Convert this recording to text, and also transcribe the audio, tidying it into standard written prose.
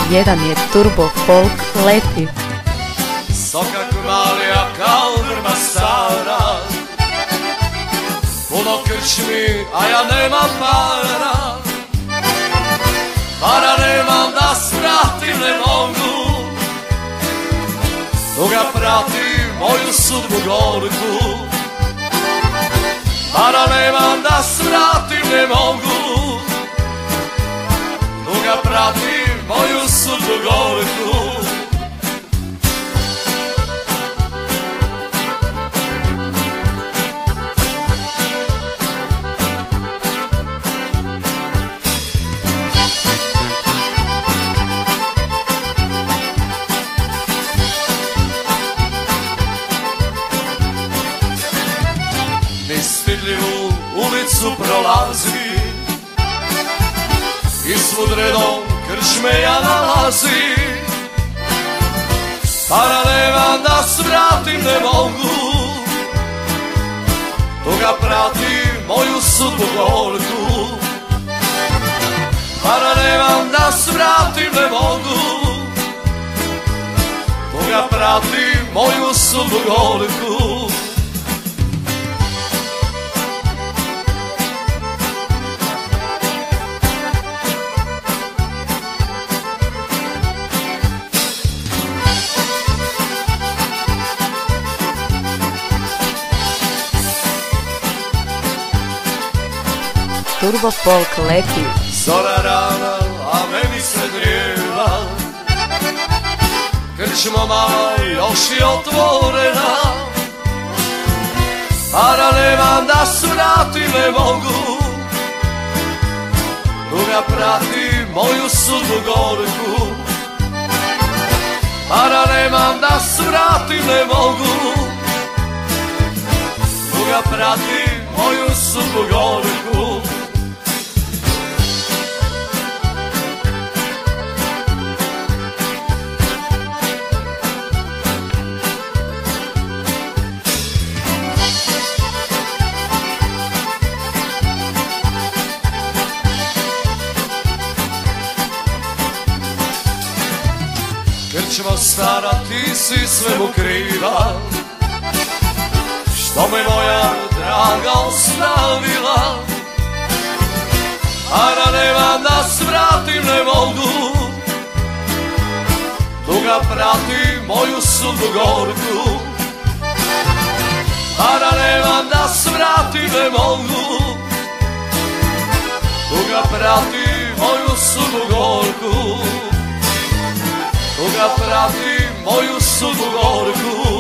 Jedan je Turbo Folk Leti. Sokak malija kao drma stara, puno krčmi, a ja nemam para. Para nemam da svratim, ne mogu, tuga prati moju sudbu gorku. Para nemam da svratim, ne mogu, tuga prati moju sudbu gorku. Nestidljivu ulicu prolazi i svud redom krčme ja nalazi. Para nemam da svratim, ne mogu, tuga prati moju sudbu gorku. Para nemam da svratim, ne mogu, tuga prati moju sudbu gorku. Turbo Folk Leti. Zora rana, a meni se drijeva, krčma mala još je otvorena. Para nemam da svratim, ne mogu, tuga prati moju sudbu gorku. Para nemam da svratim, ne mogu, tuga prati moju sudbu gorku. Krčma stara, ti si svemu kriva, što me moja draga ostavila. Para nemam da svratim, ne mogu, tuga prati moju sudbu gorku. Para nemam da svratim, ne mogu, tuga prati moju sudbu gorku. Tuga prati moju sudbu gorku.